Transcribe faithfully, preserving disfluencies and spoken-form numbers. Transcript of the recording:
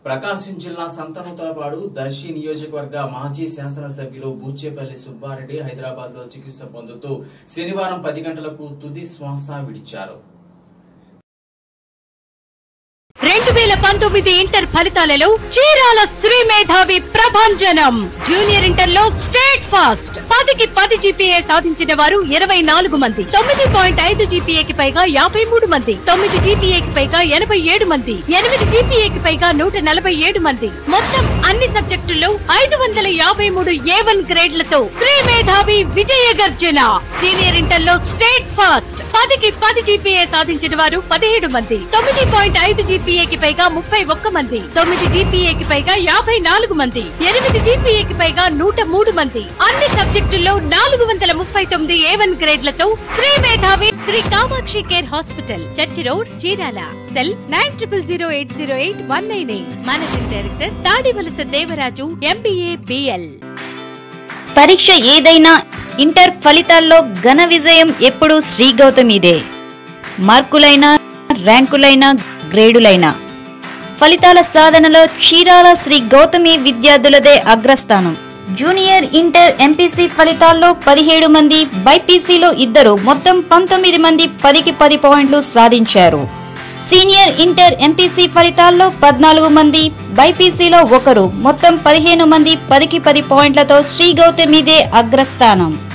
ప్రకాశం జిల్లా సంతనూతలపాడు దర్శి నియోజకవర్గ మాజీ శాసనసభ్యులు బూచేపల్లి సుబ్బారెడ్డి హైదరాబాద్ లో చికిత్స పొందుతూ శనివారం పది గంటలకు తుది శ్వాస విడిచారు. రెండు వేల పంతొమ్మిది ఇంటర్ ఫలితాలలో చీరాల శ్రీ మేధావి ప్రభంజనం. జూనియర్ ఇంటర్ లో స్టేట్ ఫాస్ట్ పదికి పది జీపీఏ సాధించిన వారు ఇరవై నాలుగు మంది, తొమ్మిది పాయింట్ ఐదు జీపీఏకి పైగా యాభై మూడు మంది, తొమ్మిది జీపీఏకి పైగా ఎనభై ఏడు మంది, ఎనిమిది జీపీఏకి పైగా నూట నలభై ఏడు మంది, మొత్తం అన్ని సబ్జెక్టుల్లో ఐదు వందల యాభై మూడు ఏ వన్ గ్రేడ్లతో శ్రీ మేధావి విజయ గర్జన. సీనియర్ ఇంటర్ లో స్టేట్ ఫాస్ట్ పదికి పది జీపీఏ సాధించిన వారు పదిహేడు మంది, తొమ్మిది పాయింట్ ఐదు జీపీఏకి పైగా ముప్పై ఒక్క మంది, తొమ్మిది జీపీఏకి పైగా యాభై నాలుగు మంది, ఎనిమిది జీపీఏకి పైగా నూట మూడు మంది, అన్ని సబ్జెక్టుల్లో నాలుగు వందల ముప్పై తొమ్మిది ఏ వన్ గ్రేడ్లతో Sri Medhavi Sri Kamakshi care hospital, church road, Chirala. Cell nine triple zero eight zero eight one nine eight. Managing director Tadivalasa Devaraju, MBA BL. పరీక్ష ఏదైనా ఇంటర్ ఫలితాల్లో ఘన విజయం ఎప్పుడు శ్రీ గౌతమిదే. మార్కులైనా, ర్యాంకులైనా, గ్రేడులైనా ఫలితాల సాధనలో చీరాల శ్రీ గౌతమి విద్యార్థులదే అగ్రస్థానం. జూనియర్ ఇంటర్ ఎంపీసీ ఫలితాల్లో పదిహేడు మంది, బైపీసీలో ఇద్దరు, మొత్తం పంతొమ్మిది మంది పదికి పది పాయింట్లు సాధించారు. సీనియర్ ఇంటర్ ఎంపీసీ ఫలితాల్లో పద్నాలుగు మంది, బైపీసీలో ఒకరు, మొత్తం పదిహేను మంది పదికి పది పాయింట్లతో శ్రీ గౌతమిదే అగ్రస్థానం.